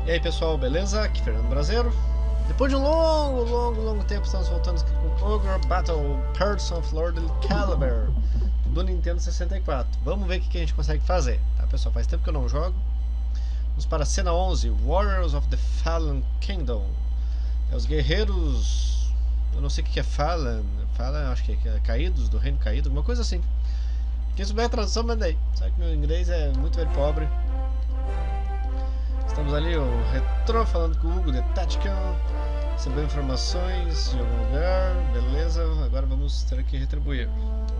E aí pessoal, beleza? Aqui Fernando Brasileiro. Depois de um longo tempo estamos voltando aqui com Ogre Battle Person of Lord Caliber do Nintendo 64. Vamos ver o que a gente consegue fazer, tá pessoal? Faz tempo que eu não jogo. Vamos para a cena 11, Warriors of the Fallen Kingdom. É os guerreiros... eu não sei o que é Fallen, acho que é caídos, do reino caído, alguma coisa assim. Quem souber a tradução, manda aí. Sabe que meu inglês é muito pobre. Estamos ali, o Retro falando com o Hugo de Tactical. Recebeu informações de algum lugar, beleza. Agora vamos ter que retribuir.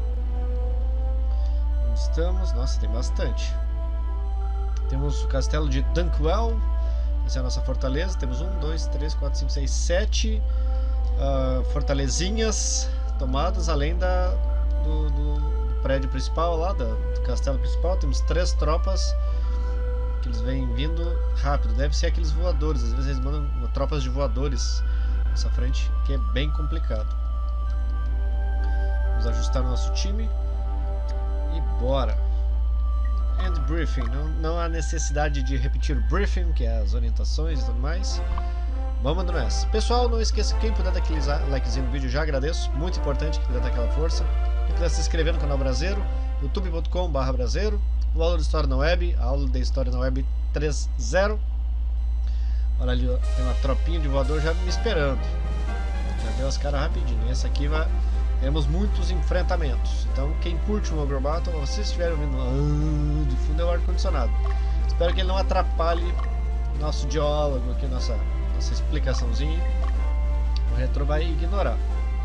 Onde estamos? Nossa, tem bastante. Temos o castelo de Dunkwell. Essa é a nossa fortaleza. Temos 1, 2, 3, 4, 5, 6, 7 fortalezinhas tomadas, além do prédio principal lá, do castelo principal. Temos 3 tropas que eles vêm vindo rápido. Deve ser aqueles voadores. Às vezes eles mandam tropas de voadores nessa frente, que é bem complicado. Vamos ajustar o nosso time e bora. End briefing. Não há necessidade de repetir o briefing, que é as orientações e tudo mais. Vamos nessa. Pessoal, não esqueça, quem puder dar aquele likezinho no vídeo, já agradeço. Muito importante que puder dar aquela força. Quem puder se inscrever no canal Brasileiro, youtube.com/Brasileiro. O aula de História na Web, a aula de História na Web 3.0. Olha ali, ó, tem uma tropinha de voador já me esperando. Já deu as caras rapidinho. Esse aqui vai... temos muitos enfrentamentos. Então, quem curte o Ogre Battle, se vocês estiverem ouvindo de fundo, é o ar-condicionado. Espero que ele não atrapalhe nosso diálogo aqui, nossa explicaçãozinha. O Retro vai ignorar.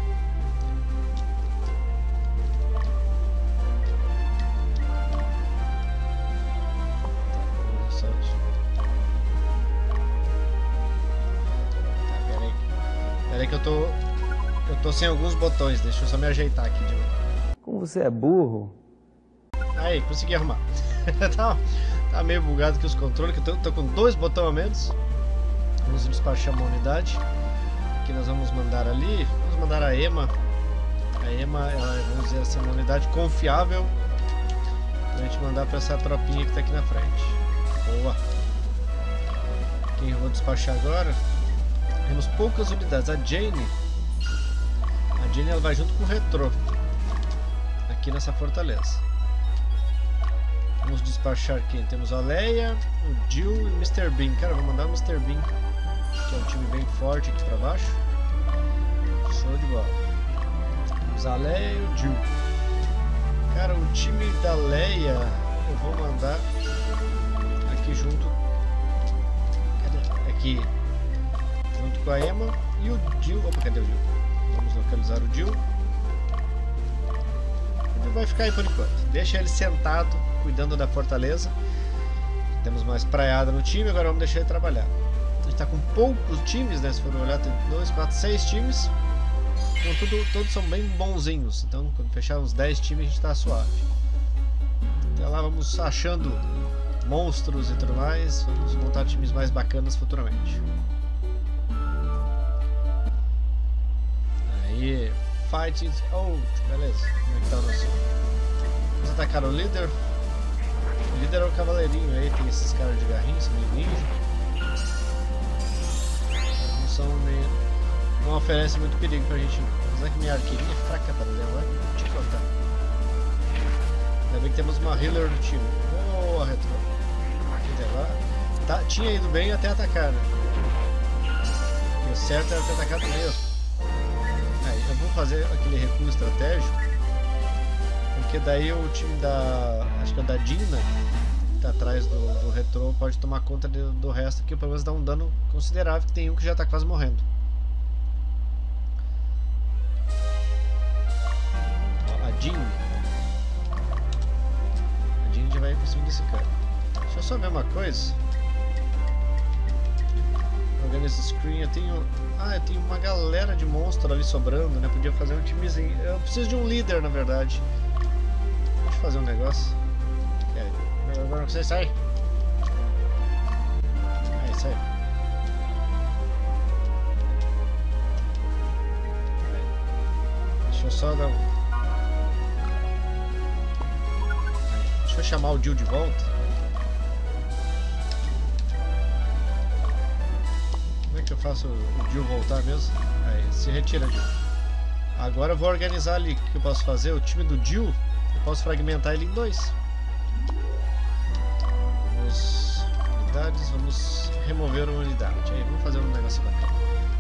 Peraí que eu tô sem alguns botões, deixa eu só me ajeitar aqui de novo. Como você é burro? Aí, consegui arrumar. tá meio bugado aqui os controles, que eu tô com 2 botões a menos. Vamos despachar uma unidade. Aqui nós vamos mandar ali, vamos mandar a Ema. A Ema, ela, vamos dizer assim, uma unidade confiável pra gente mandar pra essa tropinha que tá aqui na frente. Boa. Quem eu vou despachar agora? Temos poucas unidades. A Jane ela vai junto com o Retro aqui nessa fortaleza. Vamos despachar quem? Temos a Leia, o Jill e o Mr. Bean. Cara, vou mandar o Mr. Bean, que é um time bem forte aqui pra baixo. Show de bola. Temos a Leia e o Jill. Cara, o time da Leia eu vou mandar aqui junto. Cadê? Aqui junto com a Ema e o Jill. Opa, cadê o Jill? Vamos localizar o Jill. Ele vai ficar aí por enquanto. Deixa ele sentado, cuidando da fortaleza. Temos mais praiada no time, agora vamos deixar ele trabalhar. A gente está com poucos times, né? Se for olhar, tem 2, 4, 6 times. Então, todos são bem bonzinhos. Então, quando fechar uns 10 times, a gente está suave. Até lá, vamos achando monstros e tudo mais. Vamos montar times mais bacanas futuramente. Aí, fight it out, beleza. Como é que tá o nosso? Vamos atacar o líder. O líder é o cavaleirinho aí, tem esses caras de garrinho, são meio ninja. Não são meio... não oferece muito perigo pra gente. Apesar que minha arqueirinha é fraca para levar, vou te contar. Ainda bem que temos uma healer no time. Boa, Retro. Tá, tinha ido bem até atacar, né? E o certo era ter atacado mesmo. Eu vou fazer aquele recuo estratégico, porque daí o time da... acho que é da Dina, que tá atrás do Retro, pode tomar conta do resto, que pelo menos dá um dano considerável, que tem um que já tá quase morrendo. Ó, a Jean já vai por cima desse cara. Deixa eu só ver uma coisa. Organize screen, eu tenho uma galera de monstro ali sobrando, né? Podia fazer um timezinho. Eu preciso de um líder, na verdade. Deixa eu fazer um negócio. Agora você sai. Aí, sai. Deixa eu só dar um... Deixa eu chamar o Jill de volta. faço o Jill voltar mesmo. Aí, se retira, Jill. Agora eu vou organizar ali. O que eu posso fazer? O time do Jill, eu posso fragmentar ele em 2. Vamos... unidades, vamos remover uma unidade. Aí, vamos fazer um negócio bacana.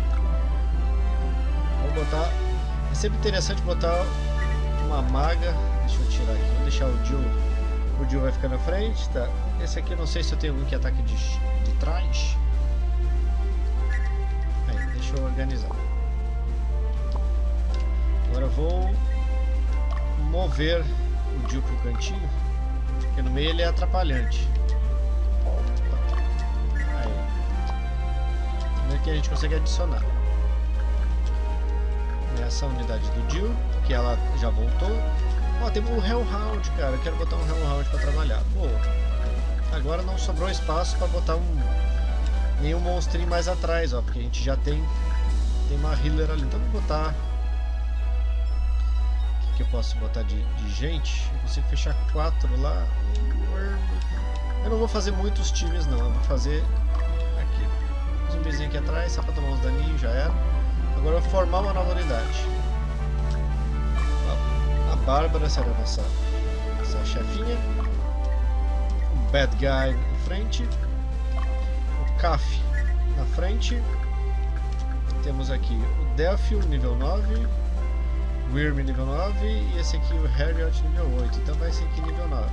Vou botar... é sempre interessante botar uma maga. Deixa eu tirar aqui. Vou deixar o Jill. O Jill vai ficar na frente, tá? Esse aqui eu não sei se eu tenho algum que ataque de trás. Aí, deixa eu organizar. Agora eu vou mover o Jill pro cantinho, porque no meio ele é atrapalhante. Aí. Vamos ver que a gente consegue adicionar. Essa unidade do Jill, que ela já voltou. Ó, tem um Hellhound, cara. Eu quero botar um Hellhound pra trabalhar. Boa. Agora não sobrou espaço pra botar nenhum monstrinho mais atrás, ó. Porque a gente já tem uma healer ali. Então vou botar... o que eu posso botar de gente? Eu consigo fechar 4 lá. Eu não vou fazer muitos times, não. Eu vou fazer aqui. Um zumbizinho aqui atrás, só pra tomar uns daninhos, já era. Agora eu vou formar uma nova unidade. A Bárbara será a nossa chefinha. O Bad Guy na frente. O Caf na frente. Temos aqui o Delphil, nível 9. O Wyrm, nível 9. E esse aqui, o Harriot, nível 8. Então vai ser aqui nível 9.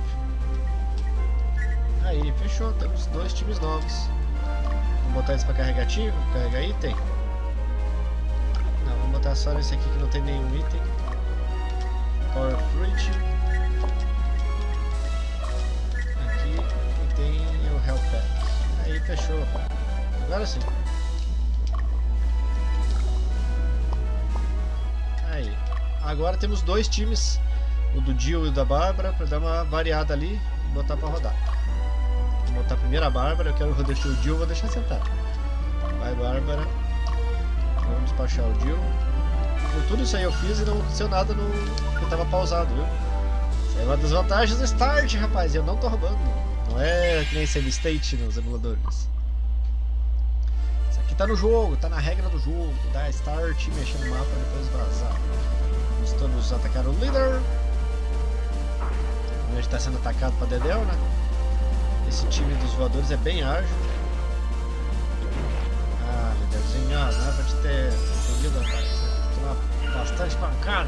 Aí, fechou. Temos 2 times novos. Vamos botar eles para carregar item. Não, vamos botar só nesse aqui que não tem nenhum item. Power Fruit. Aqui e tem o Hell Pack. Aí fechou. Agora sim. Aí. Agora temos 2 times. O do Jill e o da Bárbara. Para dar uma variada ali e botar para rodar. Vou botar primeiro a Bárbara. Eu quero deixar o Jill, vou deixar sentado. Vai, Bárbara. Vamos despachar o Jill. Por tudo isso aí eu fiz e não aconteceu nada porque tava pausado, viu? Isso é uma das vantagens do Start, rapaz. Eu não tô roubando. Não é que nem save-state nos emuladores. Isso aqui tá no jogo, tá na regra do jogo. Dá Start, mexer no mapa e depois vazar. Vamos todos atacar o líder. A gente tá sendo atacado pra Dedéu, né? Esse time dos voadores é bem ágil. Ah, líderzinho, não é pra te ter entendido, rapaz. Bastante pancada.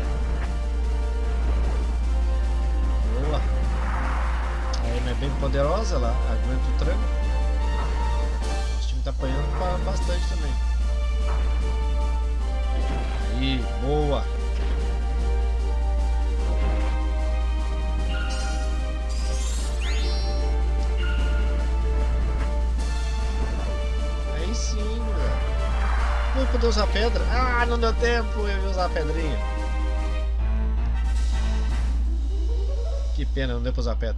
Boa. A Emma é bem poderosa, ela aguenta o tranco. Esse time tá apanhando bastante também. Aí, boa. Aí sim, velho. Não poder usar pedra. Ah, não deu tempo eu ia usar a pedrinha. Que pena, não deu pra usar pedra.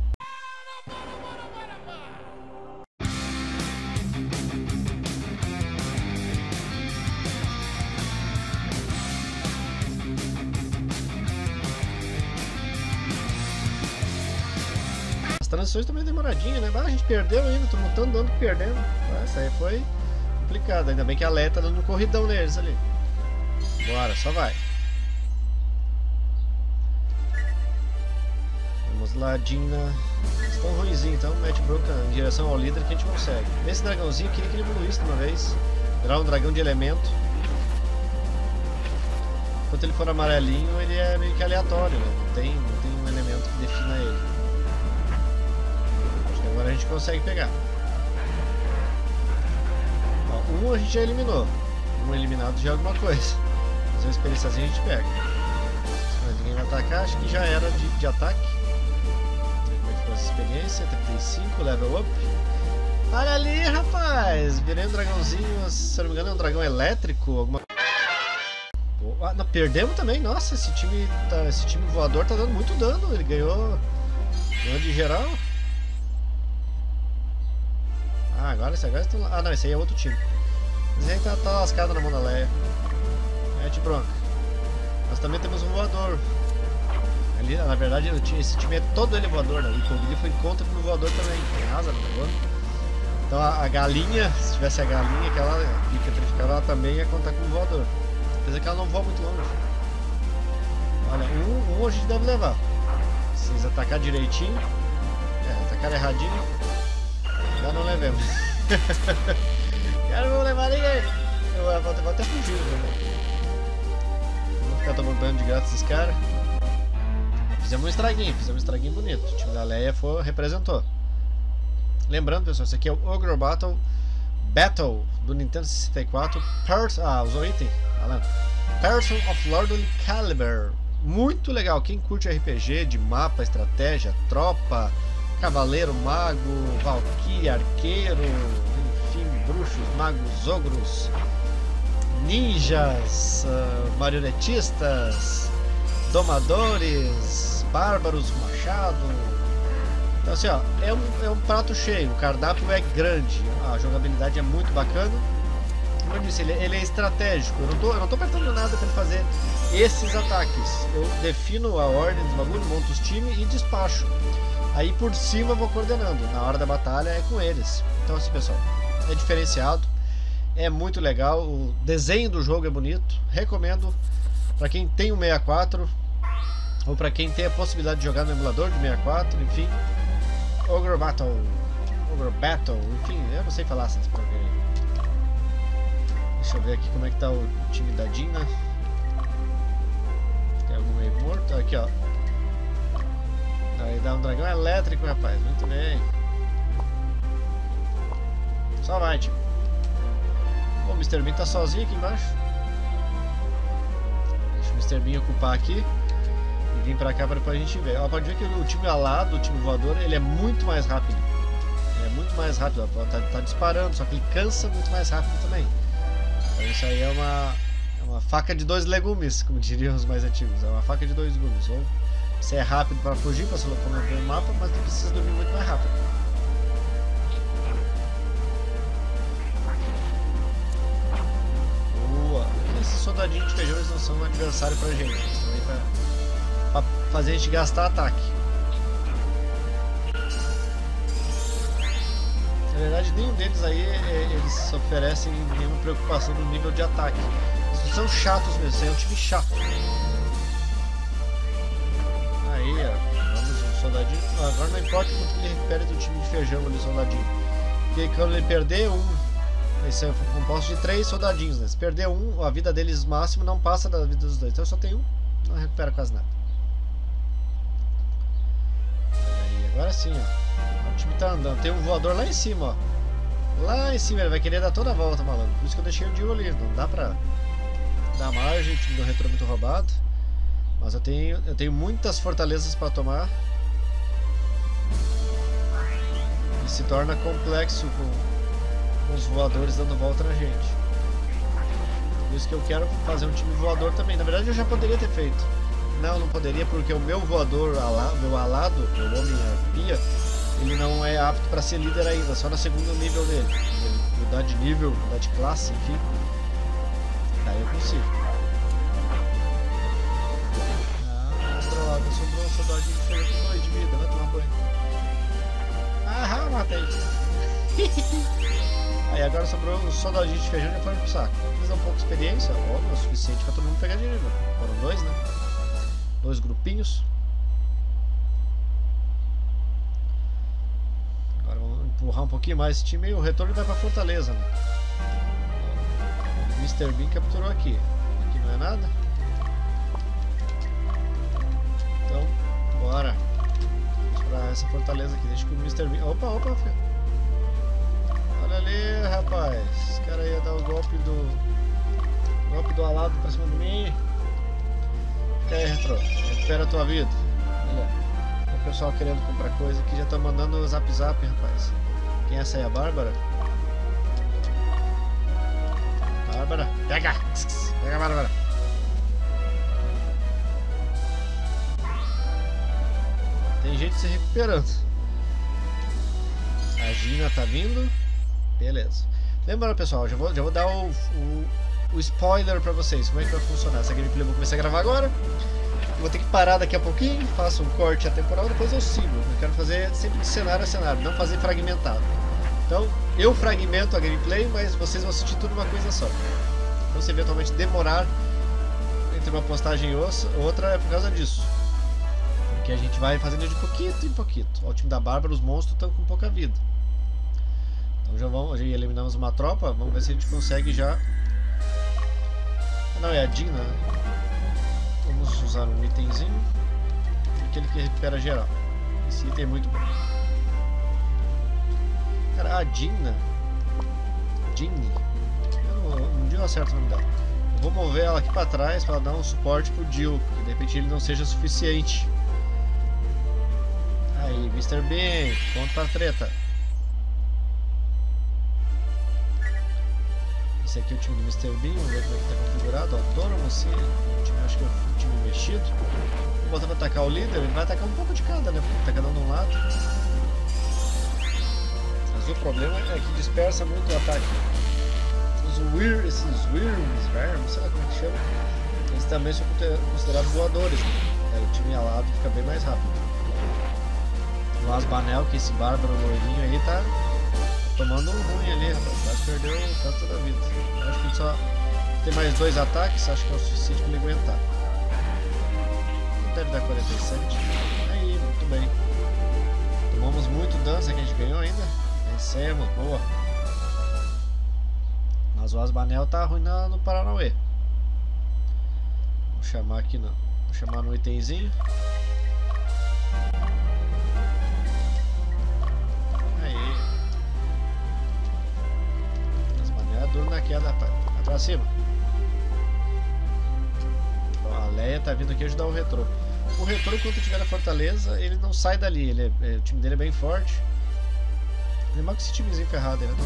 As transições também demoradinhas, né? A gente perdeu ainda, tô montando dano perdendo. Essa aí foi complicado, ainda bem que a Leia tá dando um corridão neles ali. Bora, só vai. Vamos lá, Dina. Eles tão ruimzinho, então mete broca em direção ao líder que a gente consegue. Esse dragãozinho, eu queria que ele evoluísse de uma vez. Virar um dragão de elemento. Enquanto ele for amarelinho, ele é meio que aleatório, né? Não tem um elemento que defina ele. Acho que agora a gente consegue pegar. Um a gente já eliminou. Um eliminado já é alguma coisa. Fazer uma experiênciazinha a gente pega. Mas ninguém vai atacar, acho que já era de ataque. Como é que foi essa experiência? 35, level up. Olha ali, rapaz! Virei um dragãozinho, se eu não me engano é um dragão elétrico, alguma. Ah, não, perdemos também, nossa, esse time voador tá dando muito dano. Ele ganhou de geral. Ah, agora estão lá. Ah não, esse aí é outro time. Esse aí tá lascado na mão da Leia. É de bronca. Nós também temos um voador. Ali, na verdade, esse time é todo ele voador, né? O Kogli foi contra com o voador também. Tem asa, tá voando. Então a galinha, se tivesse a galinha, aquela pica petrificada, ela também ia contar com o voador. Apesar que ela não voa muito longe. Olha, um a gente deve levar. Se eles atacar direitinho. Atacar erradinho. Já não levemos. Já não vou levar ninguém. Eu vou até fugir, né? Vou ficar tomando dano de graça esses caras. Fizemos um estraguinho bonito. O time da Leia representou. Lembrando, pessoal, esse aqui é o Ogre Battle do Nintendo 64. Usou item? Person of Lordly Caliber. Muito legal. Quem curte RPG de mapa, estratégia, tropa, cavaleiro, mago, valquíria, arqueiro, enfim, bruxos, magos, ogros, ninjas, marionetistas, domadores, bárbaros, machado. Então assim, ó, é um prato cheio, o cardápio é grande, a jogabilidade é muito bacana. Como eu disse, ele é estratégico, eu não tô apertando nada para ele fazer esses ataques. Eu defino a ordem dos bagulho, monto os times e despacho. Aí por cima eu vou coordenando, na hora da batalha é com eles. Então assim, pessoal, é diferenciado, é muito legal, o desenho do jogo é bonito, recomendo para quem tem um 64 ou para quem tem a possibilidade de jogar no emulador de 64, enfim. Ogre Battle, enfim, eu não sei falar essas porcaria. Deixa eu ver aqui como é que tá o time da Dina. Tem algum aí morto? Aqui, ó. Aí dá um dragão elétrico, rapaz. Muito bem. Só vai, tipo. O Mr. Bean tá sozinho aqui embaixo. Deixa o Mr. Bean ocupar aqui e vir pra cá pra depois a gente ver. Ó, pode ver que o time alado, o time voador, ele é muito mais rápido. Ele é muito mais rápido. Ó, tá disparando, só que ele cansa muito mais rápido também. Então isso aí é uma faca de dois legumes, como diriam os mais antigos. É uma faca de dois legumes. Ou você é rápido para fugir, para se locomover no mapa, mas tu precisa dormir muito mais rápido. Boa! Esses soldadinhos de feijão, eles não são um adversário pra gente. Eles estão aí pra fazer a gente gastar ataque. Na verdade, nenhum deles aí eles oferecem nenhuma preocupação no nível de ataque. Eles são chatos mesmo, isso aí é um time chato. Aí, ó, vamos um soldadinho. Agora não importa quanto que ele recupera do time de feijão ali, soldadinho. Porque quando ele perder esse é composto de 3 soldadinhos, né? Se perder a vida deles máximo não passa da vida dos dois. Então só tem um, não recupera quase nada. Aí, agora sim, ó. O time tá andando, tem um voador lá em cima, ó. Lá em cima, ele vai querer dar toda a volta, malandro. Por isso que eu deixei o Dio ali, não dá pra dar margem, o time do retrô é muito roubado. Mas eu tenho muitas fortalezas pra tomar. E se torna complexo com os voadores dando volta na gente. Por isso que eu quero fazer um time voador também. Na verdade eu já poderia ter feito. Não poderia, porque o meu voador, meu alado, o homem arpia, ele não é apto para ser líder ainda, só no segundo nível dele. Ele mudar de nível, mudar de classe, enfim. Daí eu consigo. Droga, sobrou um soldadinho que chega com 2 de vida, vai tomar banho. Ah, matei. Aí agora sobrou um soldadinho de feijão e foi pro saco. Fiz um pouco de experiência, óbvio, é o suficiente para todo mundo pegar de nível. Foram 2, né? 2 grupinhos. Agora vamos empurrar um pouquinho mais esse time e o retorno vai pra Fortaleza, né? O Mr. Bean capturou aqui. Aqui não é nada. Então, bora. Vamos pra essa fortaleza aqui. Deixa que o Mr. Bean... Opa, filho. Olha ali, rapaz. Esse cara ia dar o golpe do alado pra cima de mim. Fica aí, Retro. Recupera a tua vida. Olha. O pessoal querendo comprar coisa aqui já tá mandando o zap, rapaz. Quem é essa aí? A Bárbara? Bárbara. Pega a Bárbara. Tem gente se recuperando. A Gina tá vindo. Beleza. Lembrando, pessoal, já vou dar o spoiler pra vocês. Como é que vai funcionar essa gameplay? Eu vou começar a gravar agora. Vou ter que parar daqui a pouquinho. Faço um corte atemporal. Depois eu sigo. Eu quero fazer sempre de cenário a cenário. Não fazer fragmentado. Então, Eu fragmento a gameplay, mas vocês vão assistir tudo uma coisa só. Então se eventualmente demorar entre uma postagem e outra é por causa disso. Porque a gente vai fazendo de pouquinho em pouquinho. Ó, o time da Bárbara, os monstros estão com pouca vida. Então já eliminamos uma tropa, vamos ver se a gente consegue já... Não, é a Dina. Vamos usar um itemzinho. Aquele que recupera geral. Esse item é muito bom. Cara, a Dina. Dini. Um dia eu acerto o nome dela. Eu vou mover ela aqui pra trás pra dar um suporte pro Jill. Que de repente ele não seja suficiente. Aí, Mr. Bean. Ponto pra treta. Esse aqui é o time do Mr. Bean. Vamos ver como é que tá configurado. Autônomo, sim. Acho que é o time mexido. Vou botar pra atacar o líder. Ele vai atacar um pouco de cada, né? Porque tá cada um de um lado. Mas o problema é que dispersa muito o ataque. Esses Wyrms, não sei lá como é que chama, eles também são considerados voadores, né? Aí o time alado fica bem mais rápido. O Asbanel, que esse bárbaro loirinho aí tá tomando um ruim ali, rapaz. Quase perdeu o tanto da vida. Eu acho que ele só tem mais 2 ataques, acho que é o suficiente pra ele aguentar. Deve dar 47. Aí, muito bem. Tomamos muito dano, será que a gente ganhou ainda? Vencemos, boa. Mas o Asbanel tá ruim no Paranauê. Vou chamar aqui não. Vou chamar no itemzinho. Aí. Asbanel é duro na queda, rapaz. Vai pra cima. Bom, a Leia tá vindo aqui ajudar o Retrô. O Retrô, quando tiver na fortaleza, ele não sai dali. O time dele é bem forte. Lembra que esse timezinho ferrado aí, né?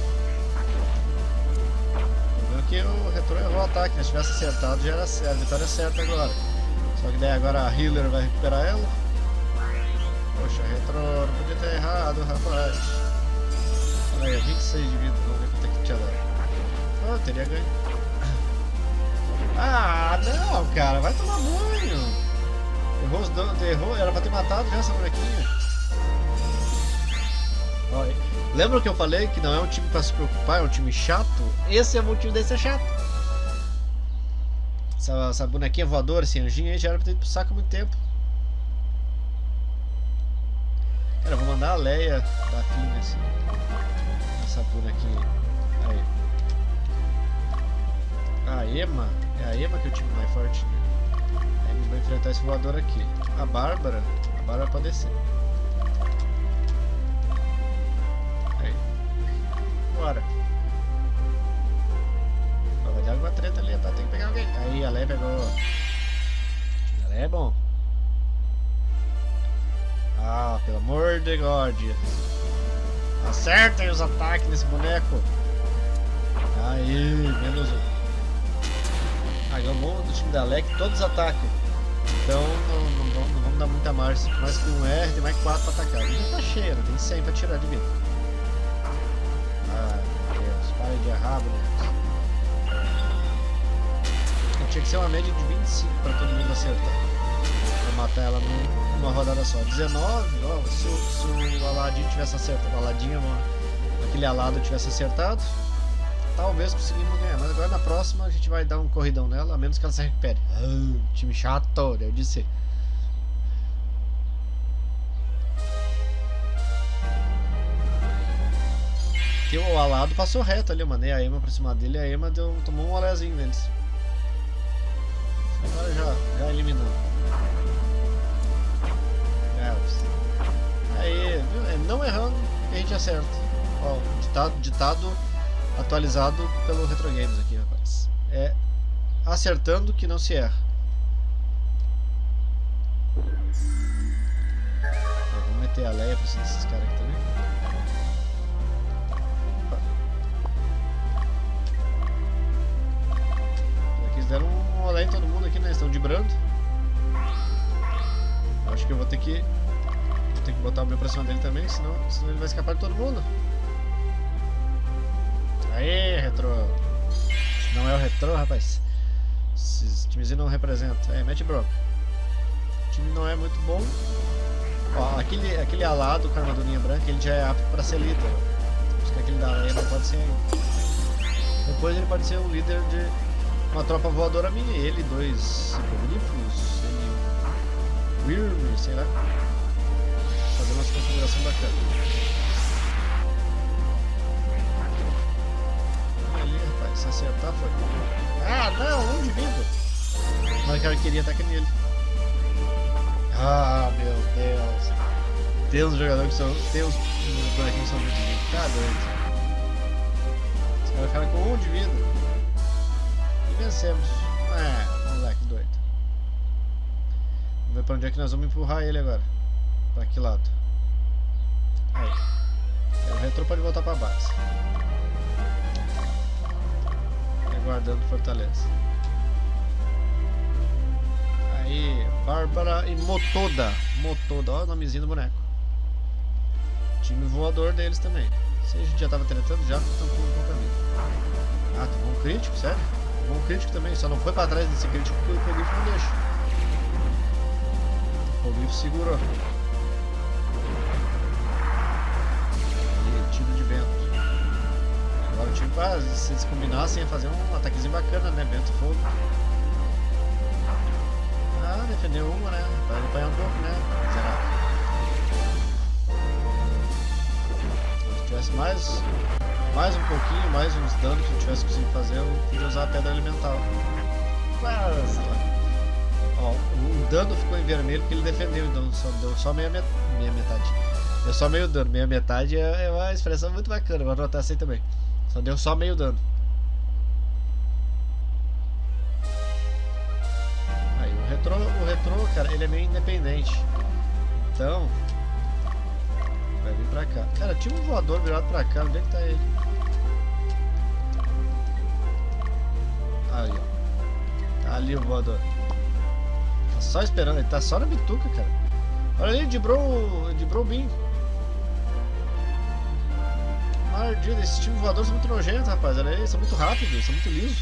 Que o Retrô errou o ataque, né? Se tivesse acertado já era a vitória certa agora. Só que daí agora a Healer vai recuperar ela. Poxa, Retrô não podia ter errado, rapaz. Olha aí, 26 de vida, vamos ver quanto é que tinha dado. Ah, teria ganho. Ah, não, cara, vai tomar banho. Errou, era pra ter matado já essa bonequinha. Olha, lembra que eu falei que não é um time pra se preocupar, é um time chato? Esse é o motivo desse ser chato. Essa bonequinha voadora, esse anjinho aí já era pra ter ido pro saco há muito tempo. Cara, eu vou mandar a Leia da Fina assim. Essa bonequinha. Aí. A Ema. É a Ema que é o time mais forte, né? Aí a gente vai enfrentar esse voador aqui. A Bárbara pode descer. Bora. Vai dar alguma treta ali, tá? Tem que pegar alguém. Aí, a Leia pegou. A Leia é bom. Ah, pelo amor de God. Acertem os ataques nesse boneco. Aí, menos um. Aí, o bom do time da Leia que todos atacam. Então, não vamos dar muita margem. Mais que um R, tem mais 4 pra atacar. A vida tá cheia, tem 100 pra tirar de vida. Para de errar, bonecos. Tinha que ser uma média de 25 para todo mundo acertar. Pra matar ela numa rodada só. 19, ó, se o Aladinho tivesse acertado, o Aladinho, aquele alado tivesse acertado, talvez conseguimos ganhar. Mas agora na próxima a gente vai dar um corridão nela, a menos que ela se recupere. Time chato, deve de ser. O alado passou reto ali, eu mandei a Ema pra cima dele e a Ema tomou um olézinho neles. Agora já eliminando. Aí, não errando que a gente acerta. Ó, ditado atualizado pelo Retro Games aqui, rapaz. É acertando que não se erra. Vamos meter a Leia pra cima desses caras aqui também. Eles deram um olé em todo mundo aqui, né? Eles estão de brando. Acho que eu vou ter que botar o meu pra cima dele também, senão ele vai escapar de todo mundo. Aê, Retrô! Não é o Retrô, rapaz. Esses timezinhos não representam. É, mete bronca. O time não é muito bom. Ó, aquele alado com a armadurinha branca, ele já é apto pra ser líder. que aquele da areia não pode ser ainda. Depois ele pode ser o líder de uma tropa voadora minha. Ele, 2 hipogrífos, ele o Wyrm, sei lá. Fazer uma configuração bacana. Ali, rapaz, se acertar foi. Ah, não, 1 de vida. Mas o cara queria atacar nele. Ah, meu Deus. Tem uns jogadores que são. Tem uns bonequinhos que são muito lindos. Tá doido. Os caras ficaram com 1 de vida. E vencemos. Ah, vamos lá, que doido. Vamos ver pra onde é que nós vamos empurrar ele agora. Pra que lado? Aí. O retrô pode voltar pra base. Aguardando fortaleza. Aí, Bárbara e Motoda. Motoda, ó o nomezinho do boneco. Time voador deles também. Se a gente já tava tretando, já estão com o caminho. Ah, tomou um crítico, sério? Tomou um crítico também, só não foi pra trás desse crítico porque o hipogrifo não deixa. O hipogrifo segurou. E tiro de vento. Agora o time, se eles combinassem, ia fazer um ataquezinho bacana, né? Vento e fogo. Ah, defendeu uma, né? Vai apanhar um pouco, né? Miserável. Se tivesse mais um pouquinho, mais uns danos que eu tivesse conseguido fazer, eu podia usar a pedra elemental. Quase lá. Ó, o dano ficou em vermelho porque ele defendeu, então deu só meia metade. Deu só meio dano. Meia metade é uma expressão muito bacana, vou anotar assim também. Só deu só meio dano. Aí o retrô, cara, ele é meio independente. Então vai vir pra cá. Cara, tinha um voador virado pra cá. Onde é que tá ele? Aí, ó. Tá ali o voador. Tá só esperando. Ele tá só na bituca, cara. Olha ali, dibrou o Bin. Mardilha, esses times voadores são muito nojentos, rapaz. Olha aí, são muito rápidos, são muito lisos.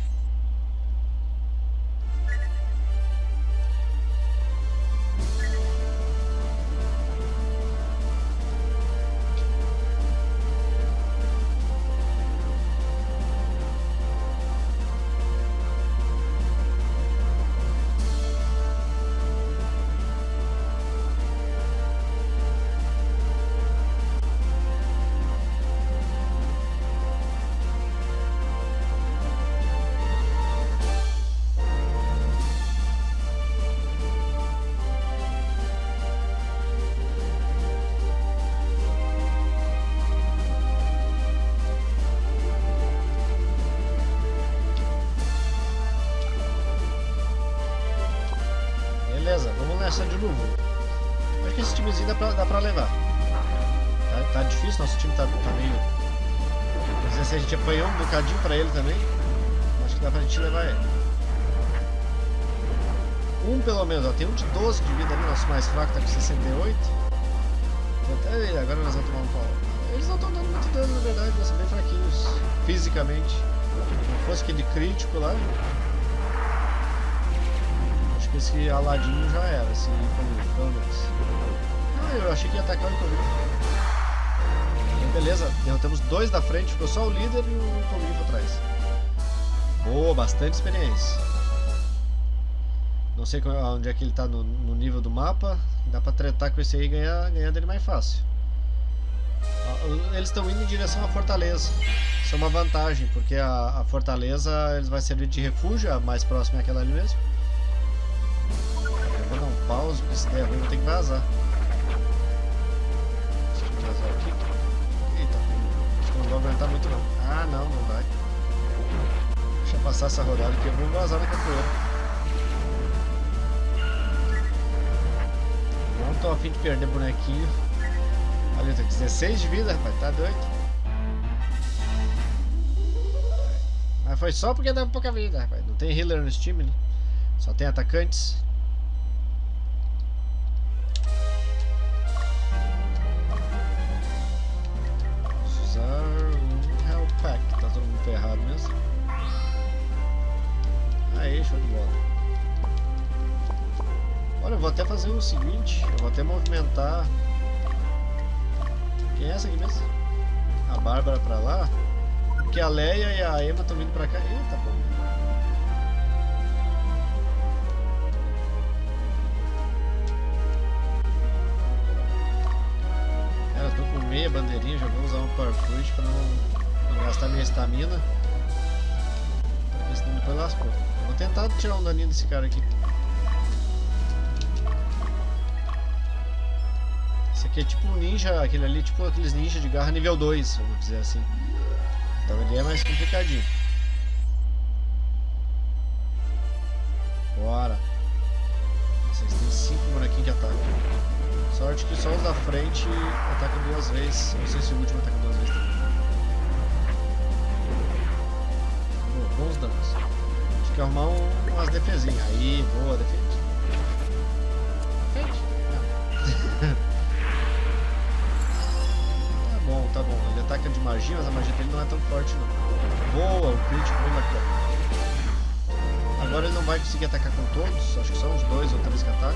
Beleza, vamos nessa de novo. Acho que esse timezinho dá pra levar. Tá difícil, nosso time tá meio... Quer dizer, se a gente apanhou um bocadinho pra ele também, acho que dá pra gente levar ele. Um pelo menos, ó, tem um de 12 de vida ali, nosso mais fraco tá com 68. Até agora nós vamos tomar um pau. Eles não estão dando muito dano, na verdade, eles são bem fraquinhos fisicamente. Se não fosse aquele crítico lá, acho que esse aladinho já era, esse hipogrifo, pelo menos. Ah, eu achei que ia atacar o hipogrifo. Beleza, derrotamos 2 da frente, ficou só o líder e o hipogrifo atrás. Boa, bastante experiência. Não sei onde é que ele tá no nível do mapa. Dá pra tretar com esse aí e ganhar dele mais fácil. Eles estão indo em direção à fortaleza. Isso é uma vantagem, porque a fortaleza eles vai servir de refúgio, a mais próxima é aquela ali mesmo. Eu vou dar um pause, porque se der ruim eu vou ter que vazar. Deixa eu vazar aqui. Eita, acho que não vou aguentar muito não. Ah não, não vai. Deixa eu passar essa rodada que eu vou vazar na capoeira. Não tô a fim de perder bonequinho. Ali eu tô com 16 de vida, rapaz, tá doido? Mas foi só porque dá pouca vida, rapaz. Não tem healer nesse time, né? Só tem atacantes. Vou usar um Hell Pack, tá todo mundo ferrado mesmo. Aí, show de bola. Olha, eu vou até fazer o seguinte, eu vou até movimentar. Quem é essa aqui mesmo? a Bárbara pra lá, porque a Leia e a Emma estão vindo pra cá. Eita, pô. Elas estão com meia bandeirinha, já vou usar um Power Fruit pra não gastar minha estamina. Porque senão depois lascou. Eu vou tentar tirar um daninho desse cara aqui. Esse aqui é tipo um ninja, aquele ali, tipo aqueles ninjas de garra nível 2, vamos dizer assim. Então ele é mais complicadinho. Bora. Vocês têm 5 bonequinhos de ataque. Sorte que só os da frente atacam 2 vezes. Não sei se o último ataca 2 vezes também. Bons danos. Acho que arrumar umas defesinhas. Aí, boa defesa. Tá bom, ele ataca de magia, mas a magia dele não é tão forte não. Boa, o crítico bem bacana. Agora ele não vai conseguir atacar com todos, acho que só uns 2 ou 3 que atacam.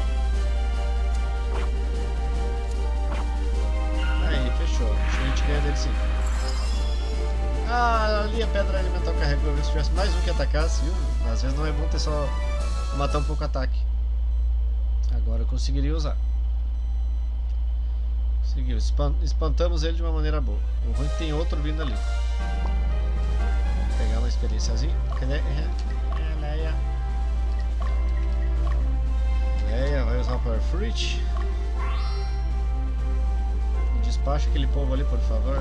Aí, fechou, acho que a gente ganha dele sim. Ah, ali a pedra elemental carregou, se tivesse mais um que atacasse, viu? Às vezes não é bom ter só matar um pouco o ataque. Agora eu conseguiria usar. Seguiu, espantamos ele de uma maneira boa. O ruim é que tem outro vindo ali. Vou pegar uma experiênciazinha. Cadê? Leia. Leia, vai usar o Power Fruit. Despacha aquele povo ali, por favor.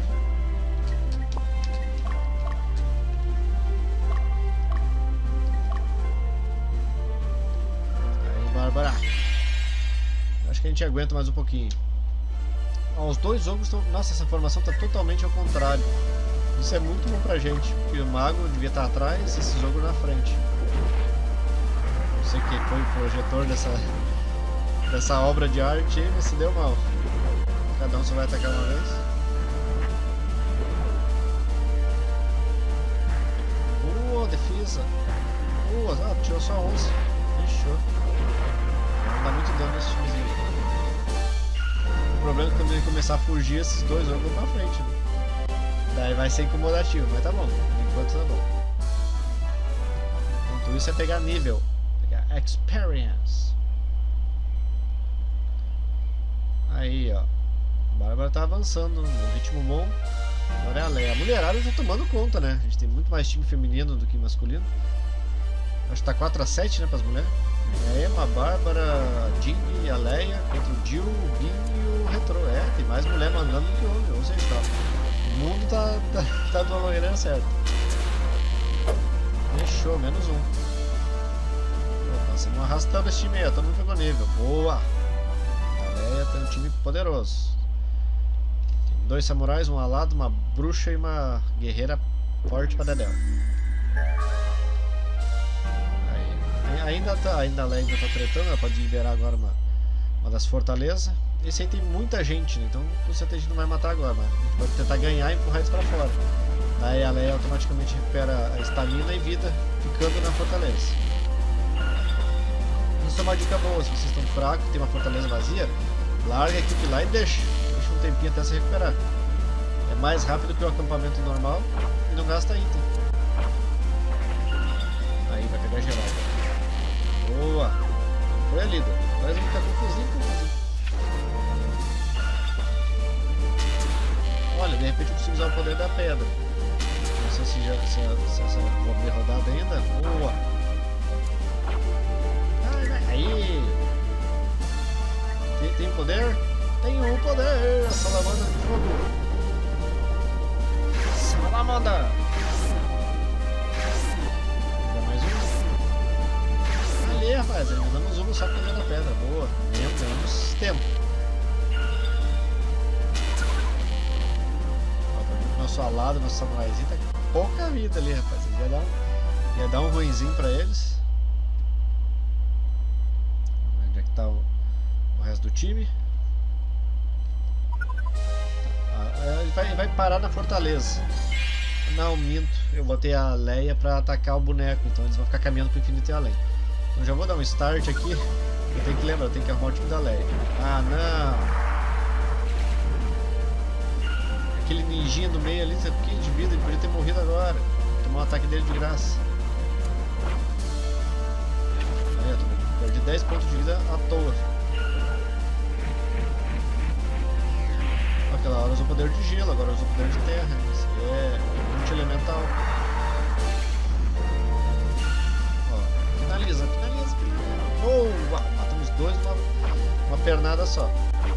Aí, Bárbara. Acho que a gente aguenta mais um pouquinho. Os 2 ogros estão... Nossa, essa formação está totalmente ao contrário. Isso é muito bom pra gente, porque o mago devia estar atrás e esses ogros na frente. Não sei quem foi o projetor dessa obra de arte, mas se deu mal. Cada um só vai atacar uma vez. Boa defesa. Boa, tirou só 11. Fechou. Não dá muito dano nesse timezinho. O problema é que quando ele começar a fugir, esses 2 vão pra frente, né? Daí vai ser incomodativo, mas tá bom. Por enquanto tá bom. Enquanto isso é pegar nível. Pegar experience. Aí, ó. A Bárbara tá avançando no ritmo bom. Agora é a Leia. A mulherada tá tomando conta, né? A gente tem muito mais time feminino do que masculino. Acho que tá 4-7, né, pras mulheres. A Emma, a Bárbara, a Jean, a Leia contra o Jill, o Bin e o Retro. É, tem mais mulher mandando do que homem, ou seja, tá. O mundo tá de uma maneira certa. Fechou, menos um. Estamos arrastando esse time aí, todo mundo pegou nível. Boa! A Leia tem um time poderoso. Tem 2 samurais, um alado, uma bruxa e uma guerreira forte pra dedéu. Ainda a Leia ainda tá tretando, ela pode liberar agora uma das fortalezas. Esse aí tem muita gente, né? Então com certeza a gente não vai matar agora, mas a gente pode tentar ganhar e empurrar eles pra fora. Daí a Leia automaticamente recupera a estamina e vida, ficando na fortaleza. Isso é uma dica boa, se vocês estão fracos, tem uma fortaleza vazia, larga a equipe lá e deixa um tempinho até se recuperar. É mais rápido que o acampamento normal e não gasta item. Aí vai pegar geral. Boa! Foi a líder. Parece que tá confusinho. Olha, de repente eu consigo usar o poder da pedra. Não sei se essa vou abrir rodada ainda. Boa! Aí! Tem poder? Tem um poder! A salamandra de fogo! Salamandra! Ali, rapaz, ainda damos uma só com o poder da pedra. Boa! Ganhamos tempo. Nosso alado, nosso samuraizinho tá com pouca vida ali, rapaz. Ia dar um ruinzinho pra eles. Onde é que tá o resto do time? Ele vai parar na fortaleza. Não, minto. Eu botei a Leia pra atacar o boneco, então eles vão ficar caminhando pro infinito e além. Então já vou dar um start aqui. Eu tenho que lembrar, eu tenho que arrumar o time da Leia. Ah, não! Aquele ninjinha do meio ali, tem 15 de vida, ele podia ter morrido agora. Tomou um ataque dele de graça. Aí, perdi 10 pontos de vida à toa. Aquela hora usou poder de gelo, agora usou poder de terra. Isso é multi-elemental. Ó, finaliza. Boa! Matamos dois numa pernada só.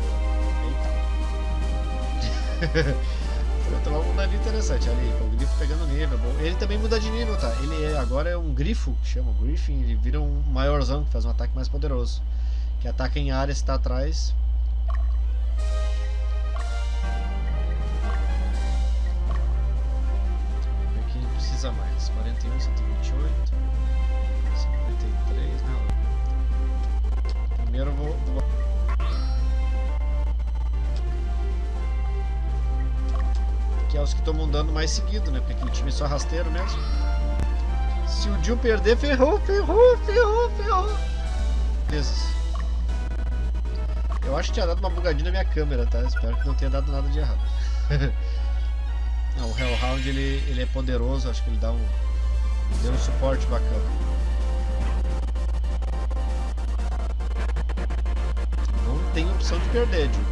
Eita. Vai tomar um dano interessante ali, o grifo pegando nível, bom. Ele também muda de nível, tá? Ele agora é um grifo, que chama Griffin, ele vira um maiorzão, que faz um ataque mais poderoso. Que ataca em área se tá atrás. Aqui precisa mais, 41, 128, 53, não. Primeiro eu vou... Que é os que tomam dano mais seguido, né? Porque aquele time é só rasteiro mesmo. Se o Jill perder, ferrou. Beleza. Eu acho que tinha dado uma bugadinha na minha câmera, tá? Espero que não tenha dado nada de errado. Não, o Hellhound ele é poderoso, acho que ele dá deu um suporte bacana. Não tem opção de perder, Jill.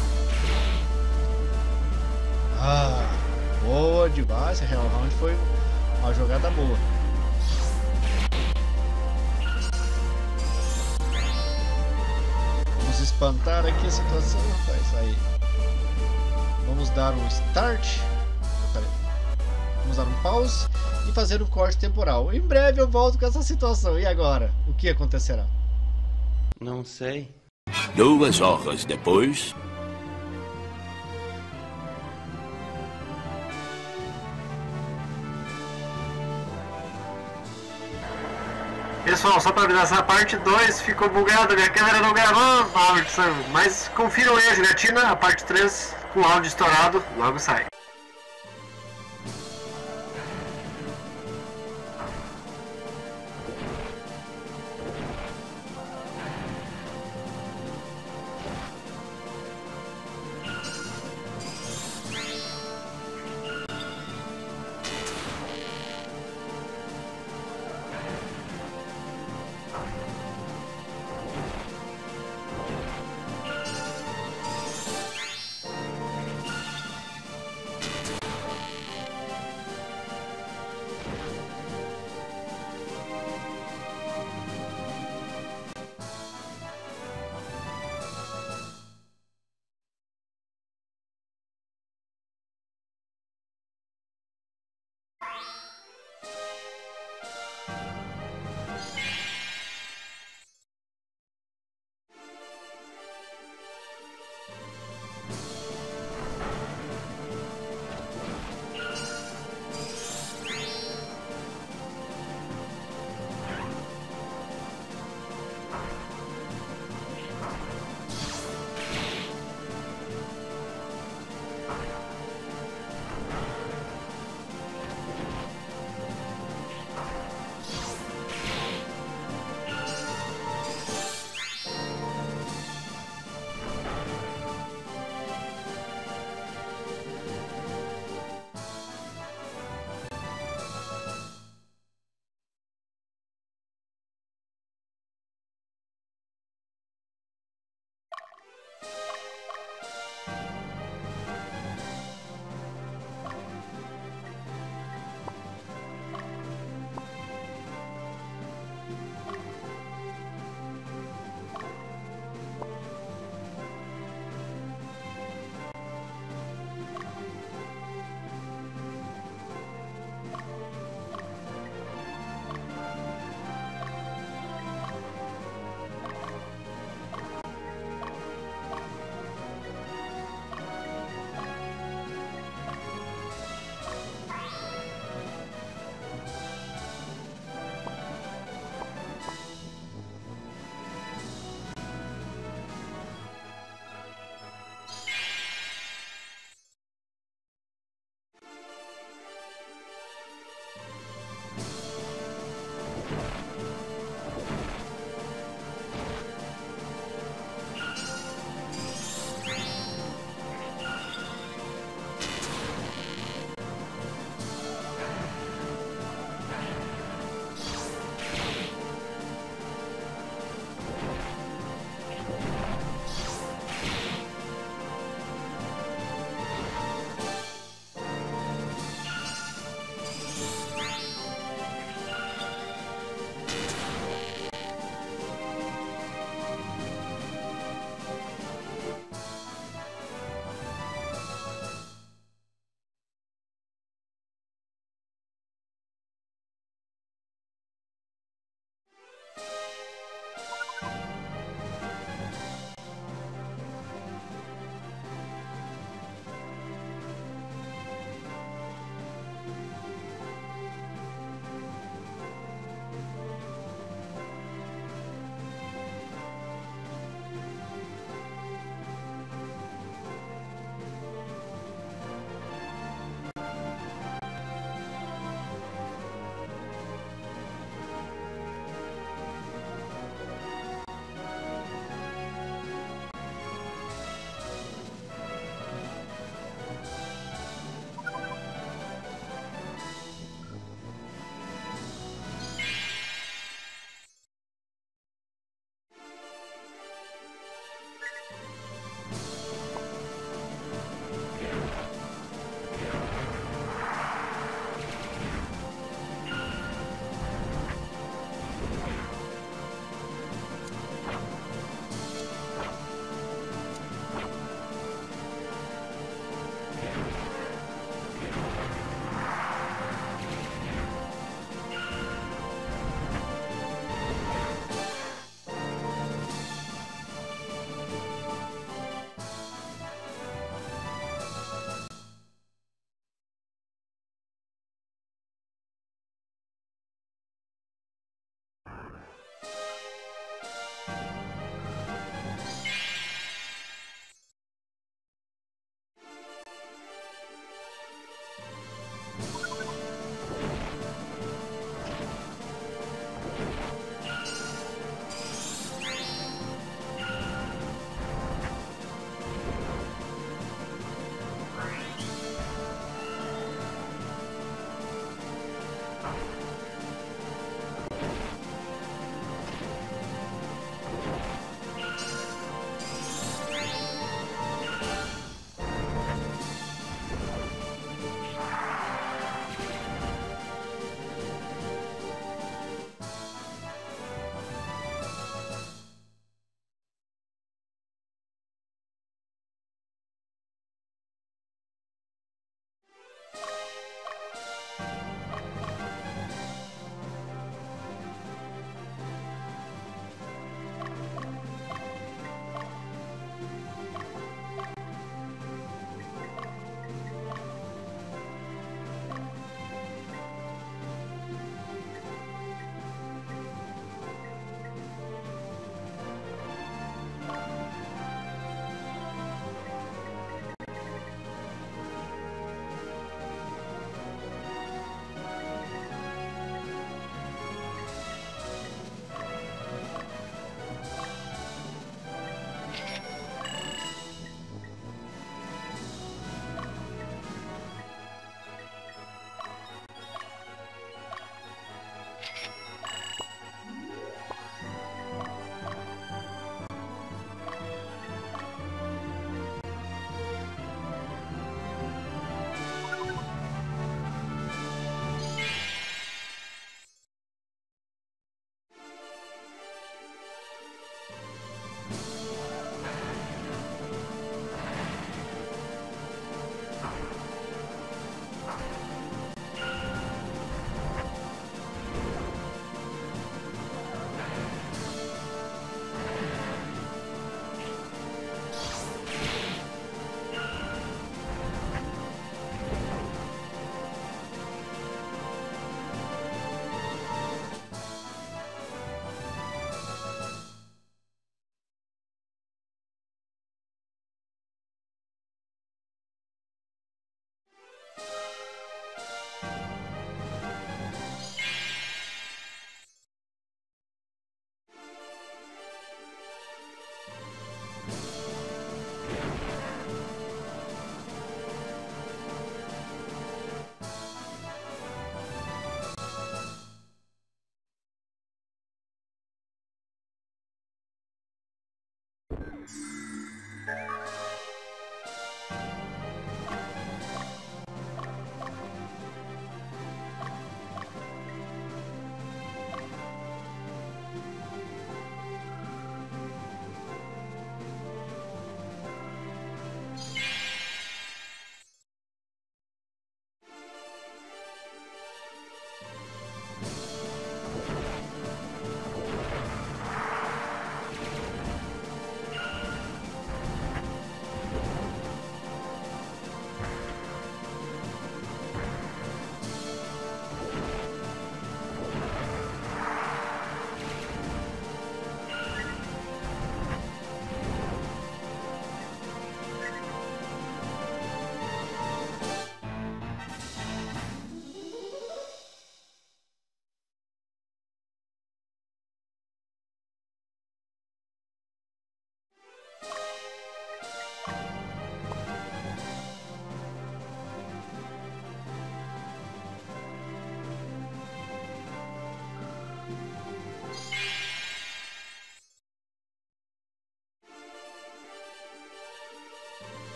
Ah, boa de base, Hellhound foi uma jogada boa. Vamos espantar aqui a situação, rapaz. Aí. Vamos dar um start. Peraí. Vamos dar um pause e fazer um corte temporal. Em breve eu volto com essa situação. E agora? O que acontecerá? Não sei. 2 horas depois. Pessoal, só para avisar, essa parte 2 ficou bugada, minha câmera não gravou, mas confiram aí a jogatina, a parte 3 com o áudio estourado, logo sai.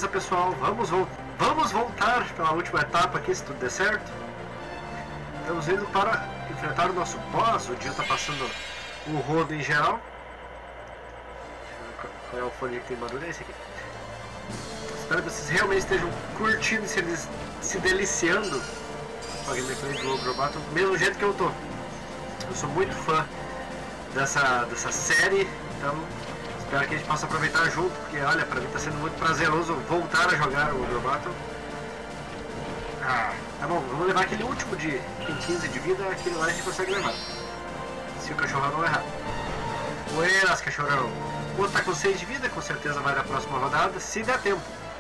Beleza, pessoal, vamos voltar pela última etapa aqui, se tudo der certo. Estamos indo para enfrentar o nosso boss. O dia está passando o rodo em geral. Qual é o fone que tem barulho? É esse aqui. Espero que vocês realmente estejam curtindo e se deliciando com a gameplay do Ogre Battle, do mesmo jeito que eu tô. Eu sou muito fã dessa série, então espero que a gente possa aproveitar junto, porque olha, pra mim tá sendo muito prazeroso voltar a jogar o Ogre Battle. Tá bom, vamos levar aquele último de 15 de vida, aquele lá a gente consegue levar. Se o cachorrão não errar. Buenas, cachorrão. O outro tá com 6 de vida, com certeza vai na próxima rodada, se der tempo.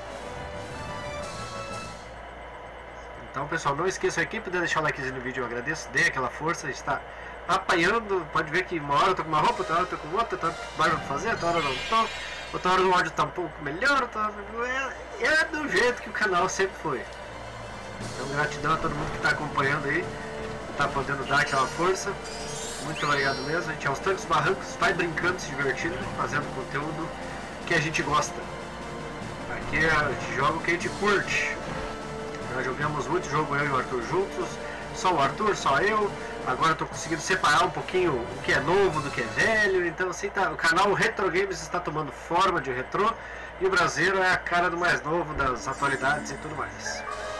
Então, pessoal, não esqueçam, quem puder deixar o likezinho no vídeo, eu agradeço. Dê aquela força, a gente tá apanhando. Pode ver que uma hora eu tô com uma roupa, outra hora eu tô com outra, outra hora eu barulho pra fazer, outra hora eu não tô. Outra hora o áudio tá um pouco melhor, outra hora... É do jeito que o canal sempre foi. Então, gratidão a todo mundo que tá acompanhando aí, tá podendo dar aquela força. Muito obrigado mesmo. A gente aos tantos barrancos vai brincando, se divertindo, fazendo conteúdo que a gente gosta. Aqui a gente joga o que a gente curte. Já jogamos muito jogo eu e o Arthur juntos, só o Arthur, só eu. Agora eu tô conseguindo separar um pouquinho o que é novo do que é velho. Então assim, tá, o canal Retro Games está tomando forma de retrô e o brasileiro é a cara do mais novo, das atualidades e tudo mais.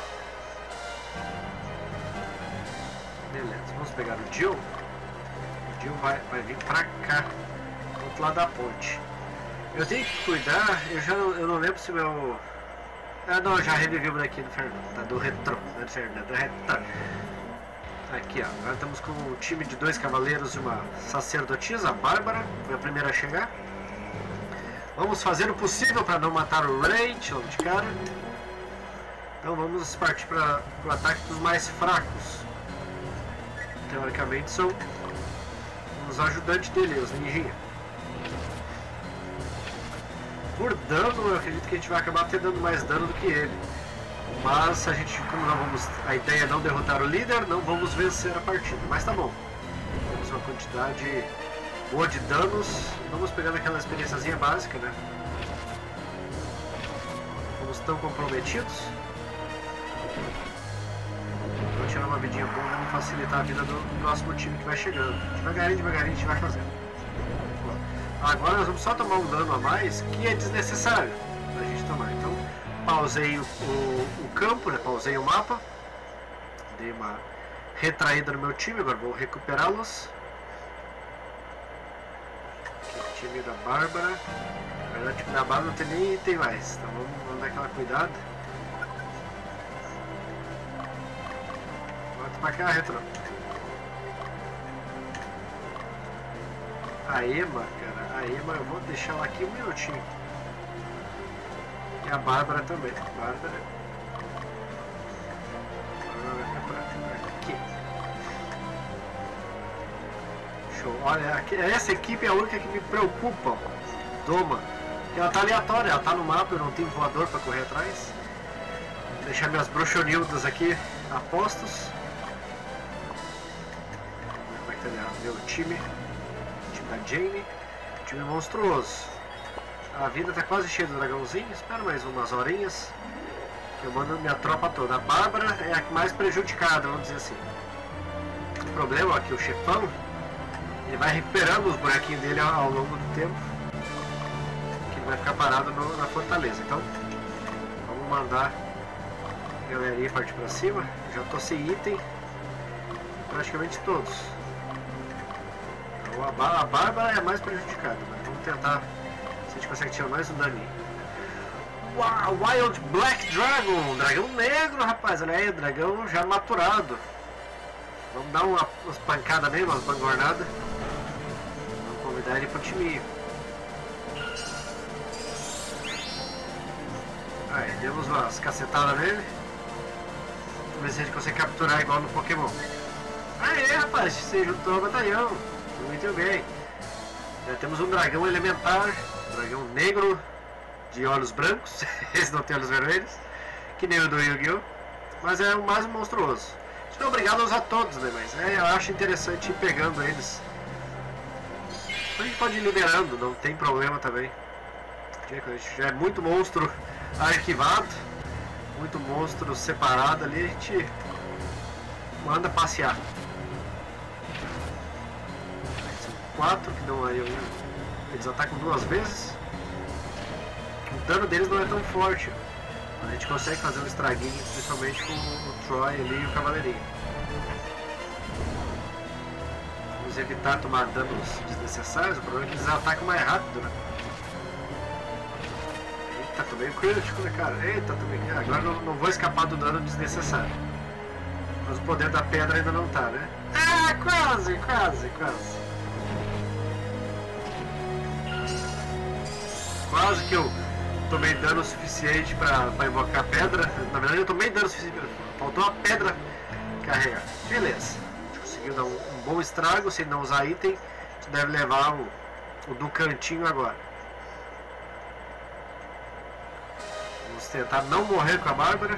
Beleza, vamos pegar o Jill. O Jill vai vir pra cá, do outro lado da ponte. Eu tenho que cuidar, eu não lembro se meu... não, já revivi o bonequinho do Fernando, tá? Do Retro, não é do Fernando, do Retro. Aqui, ó, agora estamos com um time de 2 cavaleiros e uma sacerdotisa, a Bárbara, foi a primeira a chegar. Vamos fazer o possível para não matar o Rachel de cara. Então vamos partir para o ataque dos mais fracos. Teoricamente são os ajudantes dele, os ninjinha. Por dano, eu acredito que a gente vai acabar até dando mais dano do que ele. Mas a gente, como não vamos, a ideia é não derrotar o líder, não vamos vencer a partida. Mas tá bom. Temos uma quantidade boa de danos. Vamos pegando aquela experiênciazinha básica, né? Vamos tão comprometidos. Vou tirar uma vidinha boa, vamos facilitar a vida do próximo time que vai chegando. Devagarinho a gente vai fazendo. Agora nós vamos só tomar um dano a mais, que é desnecessário pra gente tomar. Então, pausei o campo, né? Pausei o mapa. Dei uma retraída no meu time, agora vou recuperá-los. Aqui o time da Bárbara. Na verdade, o time da Bárbara não tem nem item mais, então vamos dar aquela cuidado. Volta pra cá, retro. A Ema, cara, a Ema eu vou deixar ela aqui um minutinho. E a Bárbara também. Bárbara vai pra aqui. Show. Olha, essa equipe é a única que me preocupa. Doma. Ela tá aleatória, ela tá no mapa, eu não tenho voador pra correr atrás. Vou deixar minhas bruxonildas aqui a postos. Como é que tá meu time? Da Jamie, time monstruoso. A vida tá quase cheia do dragãozinho. Espero mais umas horinhas que eu mando minha tropa toda. A Bárbara é a que mais prejudicada, vamos dizer assim. O problema é que o chefão ele vai recuperando os bonequinhos dele ao longo do tempo, que ele vai ficar parado na fortaleza. Então vamos mandar a galerinha partir pra cima. Já tô sem item praticamente todos. A Bárbara é a mais prejudicada, mas vamos tentar se a gente consegue tirar mais um daninho. Uau, Wild Black Dragon, dragão negro, rapaz, olha aí, dragão já maturado. Vamos dar umas pancadas nele, umas bangornadas. Vamos convidar ele pro time. Aí, demos umas cacetadas nele. Vamos ver se a gente consegue capturar igual no Pokémon. Aê, rapaz, você juntou o batalhão. Muito bem. Já temos um dragão elementar, dragão negro de olhos brancos, esse não tem olhos vermelhos, que nem o do Yu-Gi-Oh! Mas é o mais monstruoso. A gente não é obrigado a usar todos, né? Mas eu acho interessante ir pegando eles. A gente pode ir liberando, não tem problema também. Já é muito monstro arquivado, muito monstro separado ali, a gente manda passear. São 4 que dão aí, eles atacam 2 vezes. O dano deles não é tão forte, a gente consegue fazer um estraguinho, principalmente com o Troy ali e o Cavaleirinho. Vamos evitar tomar danos desnecessários, o problema é que eles atacam mais rápido, né? Eita, tomei crítico, né, cara? Eita, tomei. Agora não vou escapar do dano desnecessário. Mas o poder da pedra ainda não tá, né? Ah, quase. Quase que eu tomei dano suficiente pra invocar a pedra. Na verdade eu tomei dano suficiente, faltou a pedra carregar. Beleza. Conseguiu dar um bom estrago sem não usar item. A gente deve levar o do cantinho agora. Vamos tentar não morrer com a Bárbara.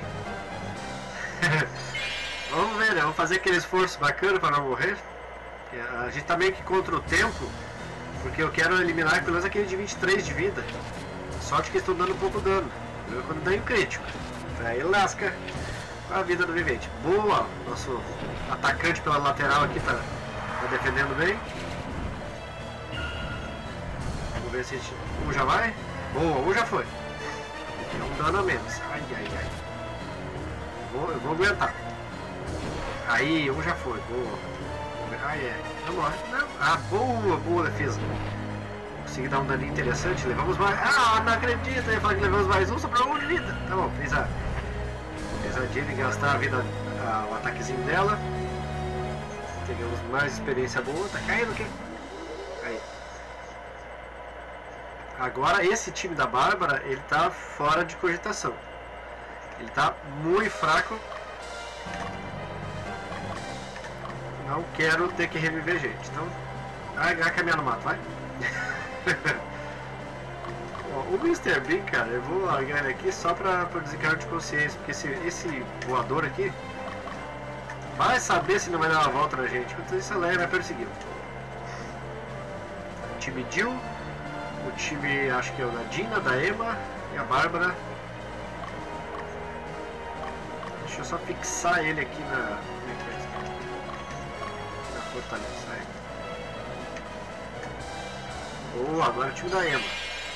Vamos ver, né? Vamos fazer aquele esforço bacana para não morrer. A gente tá meio que contra o tempo, porque eu quero eliminar pelo menos aquele de 23 de vida. Sorte que eles estão dando pouco dano. Quando dá em crítico, aí lasca a vida do vivente. Boa! Nosso atacante pela lateral aqui tá defendendo bem. Vamos ver se a gente... já vai. Boa, já foi. É um dano a menos. Ai. Eu vou aguentar. Aí, já foi. Boa. Não morre. Não. Ah, boa defesa. Consegui dar um daninho interessante. Levamos mais. Ah, não acredito. Eu ia falar que levamos mais um, sobrou 1 de vida. Tá bom, fez a Jenny gastar a vida, o ataquezinho dela. Pegamos mais experiência boa. Tá caindo aqui. Aí. Agora esse time da Bárbara, ele tá fora de cogitação. Ele tá muito fraco. Não quero ter que reviver gente. Então, vai caminhar no mato, vai. O Mr. Bean, cara, eu vou largar ele aqui só pra desencargo de consciência. Porque esse voador aqui vai saber se não vai dar uma volta na gente. Enquanto isso, a Leia vai perseguir. O time Jill. O time, acho que é o da Dina, da Emma e a Bárbara. Deixa eu só fixar ele aqui na fortaleza. Aí. Boa, agora é o time da Emma.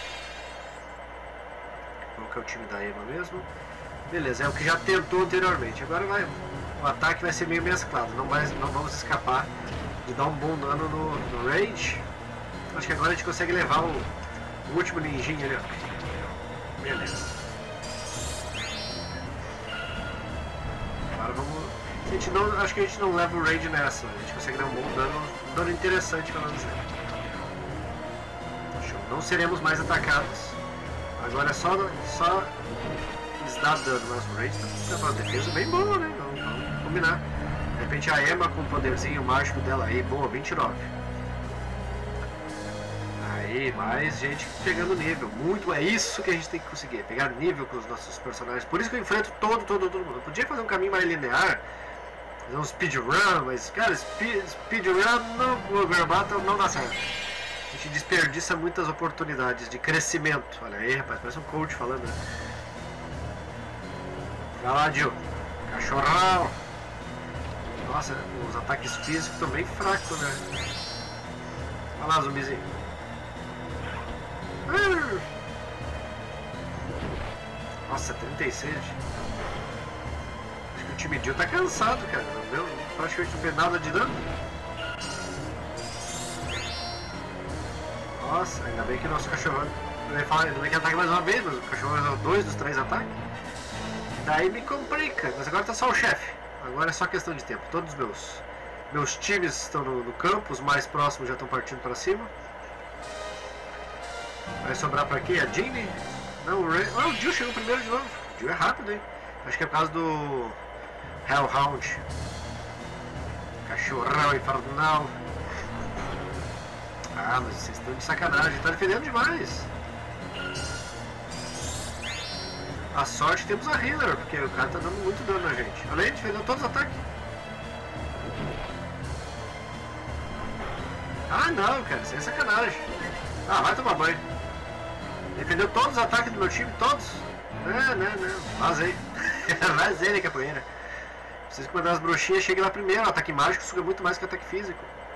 Qual que é o time da Emma mesmo? Beleza, é o que já tentou anteriormente. Agora o ataque vai ser meio mesclado. Não vamos escapar de dar um bom dano no Rage. Acho que agora a gente consegue levar o último ninjinho ali, ó. Beleza. Agora vamos... acho que a gente não leva o Rage nessa. A gente consegue dar um bom dano interessante pelo menos. Não seremos mais atacados. Agora é só eles dar dano. Mas o Rage tá uma defesa bem boa, né? Vamos combinar. De repente a Emma com o poderzinho mágico dela aí, boa, 29. Aí, mais gente pegando nível. Muito, é isso que a gente tem que conseguir. Pegar nível com os nossos personagens. Por isso que eu enfrento todo mundo. Eu podia fazer um caminho mais linear, fazer um speedrun, mas, cara, speedrun no Grand Battle não dá certo. A gente desperdiça muitas oportunidades de crescimento. Olha aí, rapaz, parece um coach falando, né? Vai lá, Jill. Cachorrão. Nossa, os ataques físicos estão bem fracos, né? Olha lá, zumbizinho. Nossa, 36. Acho que o time Jill tá cansado, cara. Não deu praticamente não fez nada de dano. Nossa, ainda bem que o nosso cachorro... Ainda bem que ataca mais uma vez, mas o cachorro é 2 dos 3 ataques. Daí me complica, mas agora tá só o chefe. Agora é só questão de tempo. Todos os meus times estão no campo, os mais próximos já estão partindo para cima. Vai sobrar pra quê? A Jeannie? Não, o Jill chegou primeiro de novo. O Jill é rápido, hein? Acho que é por causa do Hellhound. Cachorrão infernal. Ah, mas vocês estão de sacanagem. Tá defendendo demais. A sorte temos a healer, porque o cara tá dando muito dano na gente. Além de defender todos os ataques. Ah não, cara, isso é sacanagem. Ah, vai tomar banho. Defendeu todos os ataques do meu time, todos. Não. Vazei. Vazei da capoeira. Preciso que uma das bruxinhas chegue lá primeiro. O ataque mágico suga muito mais que o ataque físico.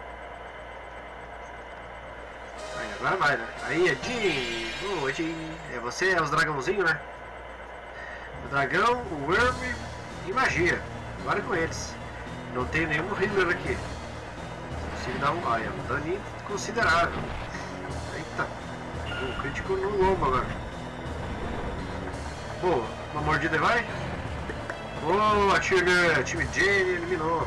Aí, agora vai, né? Aí é Jim. Oi, Jim. É você, é os dragãozinhos, né? O dragão, o worm e magia. Agora é com eles. Não tenho nenhum healer aqui. Consigo dar um dano considerável. Eita. Um crítico no lombo agora. Pô, uma mordida vai? Boa, time Jane eliminou.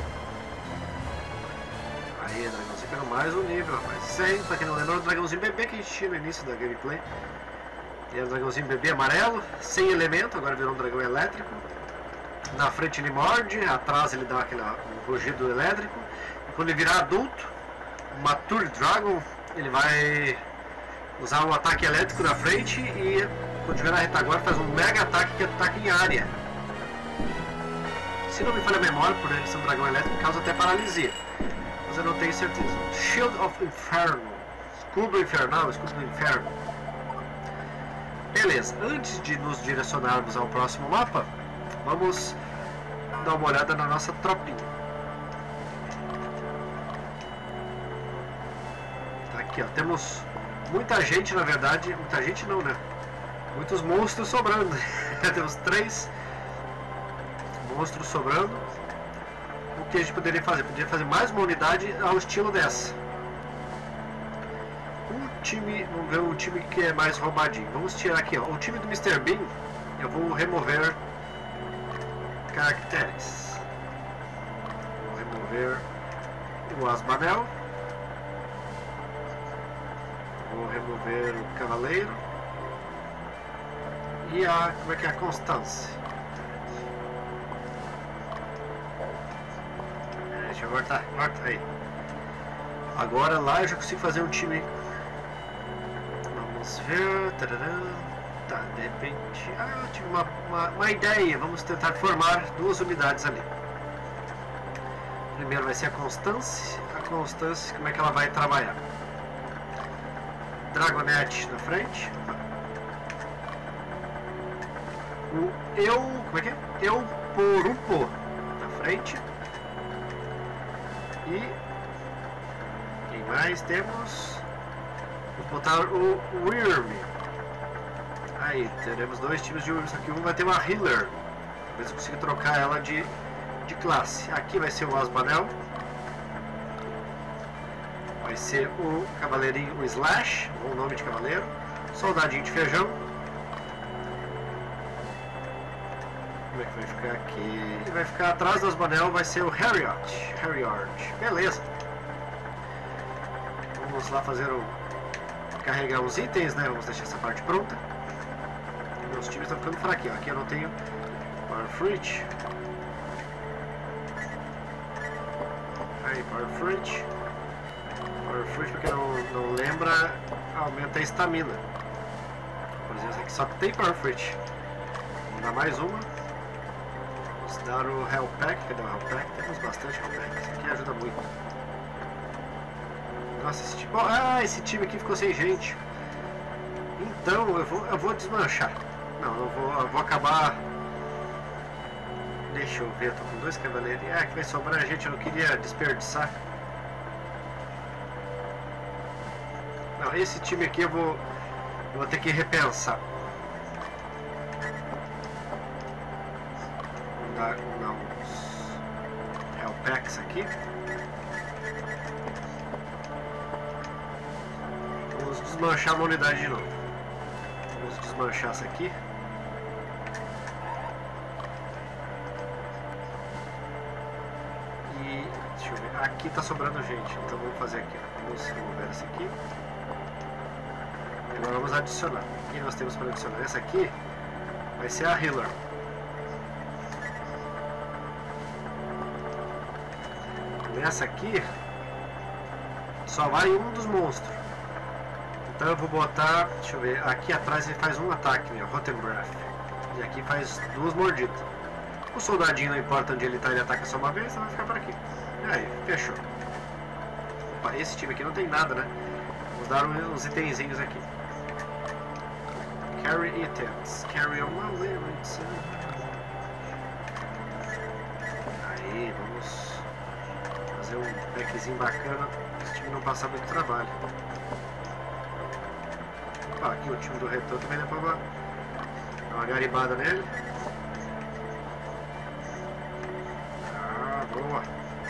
Aí, dragãozinho pegou mais um nível, rapaz. 100, pra quem não lembra, o dragãozinho bebê que a gente tinha no início da gameplay. E era o dragãozinho bebê amarelo, sem elemento, agora virou um dragão elétrico. Na frente ele morde, atrás ele dá aquele rugido elétrico. E quando ele virar adulto, o Mature Dragon, ele vai usar um ataque elétrico na frente e quando estiver na retaguarda faz um mega ataque que é ataque em área. Se não me falha a memória, por ele ser um dragão elétrico, causa até paralisia. Mas eu não tenho certeza. Shield of Inferno. Escudo infernal, escudo do inferno. Beleza, antes de nos direcionarmos ao próximo mapa, vamos dar uma olhada na nossa tropinha. Tá aqui, ó, temos muita gente, na verdade, muita gente não, né? Muitos monstros sobrando. Temos 3 monstros sobrando. O que a gente poderia fazer? Poderia fazer mais uma unidade ao estilo dessa. Vamos ver o time que é mais roubadinho. Vamos tirar aqui, ó, o time do Mr. Bean. Eu vou remover caracteres. Vou remover o Asbanel. Vou remover o Cavaleiro. E a, como é que é, a Constância. Deixa eu cortar aí. Agora lá eu já consigo fazer um time. Vamos ver. Tá, de repente. Eu tive uma ideia. Vamos tentar formar 2 unidades ali. Primeiro vai ser a Constância. A Constância, como é que ela vai trabalhar? Dragonete na frente. O como é que é? Euporupo na frente. E quem mais temos? Vamos botar o Wyrm. Aí, teremos 2 times de Wyrm, só que um vai ter uma Healer. Talvez eu consiga trocar ela de classe. Aqui vai ser o Asbanel. Vai ser o Cavaleirinho, o Slash, bom nome de cavaleiro. Soldadinho de feijão. Como é que vai ficar aqui? Ele vai ficar atrás do Asbanel, vai ser o Harriot. Beleza. Vamos lá fazer carregar os itens, né? Vamos deixar essa parte pronta. Meus times estão ficando fraquinhos. Aqui eu não tenho Power Fruit. Aí, Power Fruit. Power Fruit, pra quem não lembra, aumenta a estamina. Por exemplo, esse aqui só tem Power Fruit. Vamos dar mais uma. Vamos dar o Hell Pack. Cadê o Hell Pack? Temos bastante Hell Pack. Isso aqui ajuda muito. Nossa, esse time aqui ficou sem gente. Então eu vou desmanchar. Não, eu vou acabar. Deixa eu ver, eu tô com 2 cavaleiros. Que vai sobrar gente, eu não queria desperdiçar. Não, esse time aqui eu vou ter que repensar. Vamos dar uns Hellpacks aqui. Vamos desmanchar uma unidade de novo. Vamos desmanchar essa aqui. E deixa eu ver. Aqui tá sobrando gente, então vamos fazer aqui. Vamos remover essa aqui. Agora vamos adicionar. O que nós temos para adicionar? Essa aqui vai ser a Healer. Nessa aqui só vai um dos monstros. Então eu vou botar, deixa eu ver, aqui atrás ele faz um ataque, né, Rotten Breath. E aqui faz 2 mordidas. O soldadinho, não importa onde ele tá, ele ataca só uma vez, então vai ficar por aqui. E aí, fechou. Opa, esse time aqui não tem nada, né? Vamos dar uns itenzinhos aqui. Carry items. Carry on my lyrics. Aí, vamos fazer um packzinho bacana. Esse time não passar muito trabalho. Opa, aqui o time do retorno também dá pra dar uma garibada nele. Ah, boa.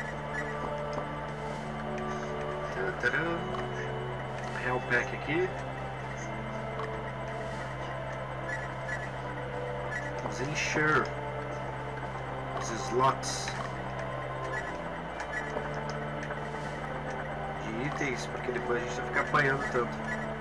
Real pack aqui. Os insure. Os slots de itens, porque depois a gente vai ficar apanhando tanto.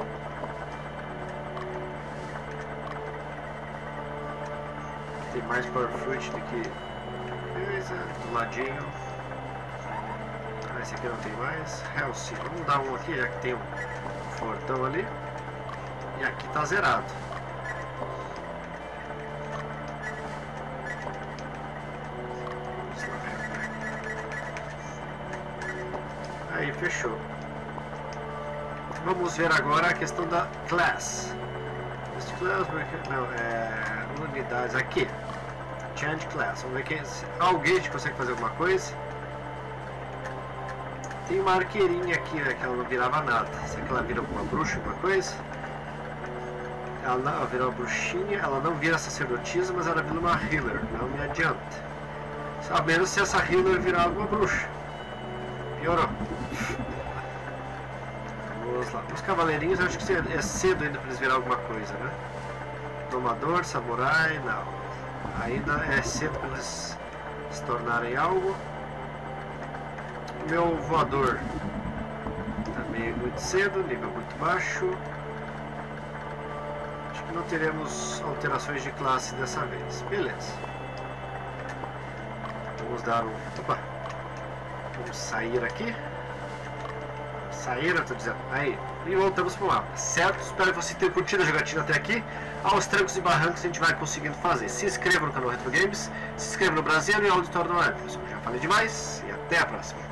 Tem mais Power Fruit do que coisa do ladinho. Ah, esse aqui não tem mais. Healthy, vamos dar um aqui, já que tem um fortão ali. E aqui tá zerado. Aí, fechou. Vamos ver agora a questão da class. Não, unidades aqui. Change class. Vamos ver quem. Alguém consegue fazer alguma coisa? Tem uma arqueirinha aqui, né, que ela não virava nada. Será que ela vira alguma bruxa, alguma coisa? Ela vira uma bruxinha, ela não vira sacerdotisa, mas ela vira uma healer. Não me adianta. A menos se essa healer virar alguma bruxa. Piorou. Vamos lá. Os cavaleirinhos, eu acho que é cedo ainda para eles virar alguma coisa, né? Domador, samurai, não. Ainda é cedo para eles se tornarem algo. Meu voador também é muito cedo, nível muito baixo. Acho que não teremos alterações de classe dessa vez. Beleza. Vamos dar um... Opa! Vamos sair aqui. Sair, eu tô dizendo. Aí. E voltamos pro mapa. Certo? Espero que você tenha curtido a jogatina até aqui. Aos trancos e barrancos a gente vai conseguindo fazer. Se inscreva no canal Retro Games. Se inscreva no Brasil e Auditório do Web. Eu já falei demais. E até a próxima.